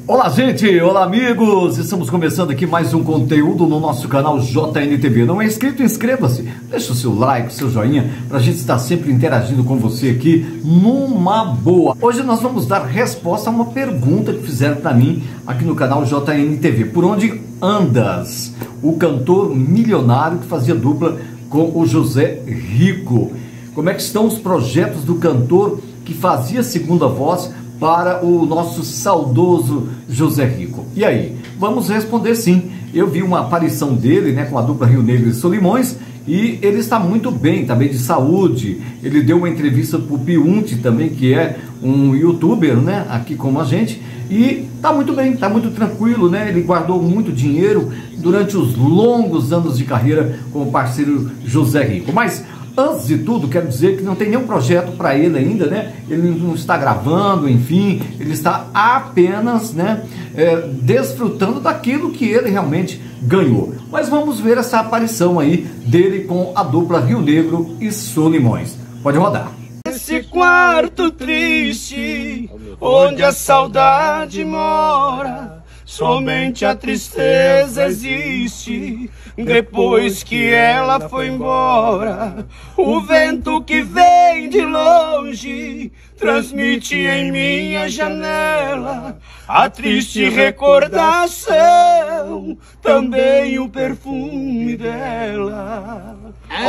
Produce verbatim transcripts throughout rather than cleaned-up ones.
Olá, gente! Olá, amigos! Estamos começando aqui mais um conteúdo no nosso canal J N T V. Não é inscrito? Inscreva-se, deixa o seu like, o seu joinha, para a gente estar sempre interagindo com você aqui numa boa. Hoje nós vamos dar resposta a uma pergunta que fizeram para mim aqui no canal J N T V. Por onde andas? O cantor milionário que fazia dupla com o José Rico. Como é que estão os projetos do cantor que fazia segunda voz para o nosso saudoso José Rico? E aí? Vamos responder sim. Eu vi uma aparição dele, né, com a dupla Rio Negro e Solimões, e ele está muito bem, está bem de saúde. Ele deu uma entrevista para o Piunte também, que é um youtuber, né, aqui como a gente, e está muito bem, está muito tranquilo, né? Ele guardou muito dinheiro durante os longos anos de carreira com o parceiro José Rico. Mas antes de tudo, quero dizer que não tem nenhum projeto para ele ainda, né? Ele não está gravando, enfim, ele está apenas, né, é, desfrutando daquilo que ele realmente ganhou. Mas vamos ver essa aparição aí dele com a dupla Rio Negro e Solimões. Pode rodar. Esse quarto triste, onde a saudade mora, somente a tristeza existe. Depois que ela foi embora, o vento que vem de longe transmite em minha janela a triste recordação, também o perfume dela.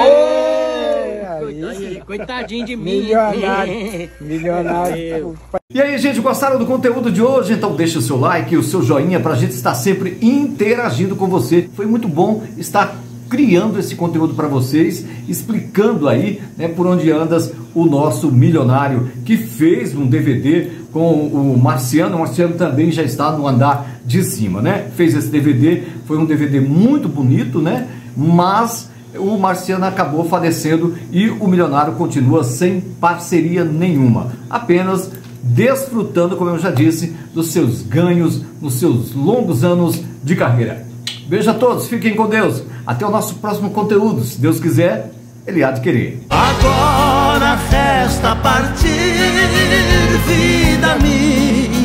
É, coitadinho de mim. Milionário, milionário. E aí, gente, gostaram do conteúdo de hoje? Então deixa o seu like e o seu joinha para a gente estar sempre interagindo com você. Foi muito bom estar criando esse conteúdo para vocês, explicando aí, né, por onde andas o nosso milionário, que fez um D V D com o Marciano. O Marciano também já está no andar de cima, né? Fez esse D V D, foi um D V D muito bonito, né? Mas o Marciano acabou falecendo e o milionário continua sem parceria nenhuma, apenas desfrutando, como eu já disse, dos seus ganhos nos seus longos anos de carreira. Beijo a todos, fiquem com Deus. Até o nosso próximo conteúdo. Se Deus quiser, Ele há de querer. Agora resta partir, vida minha.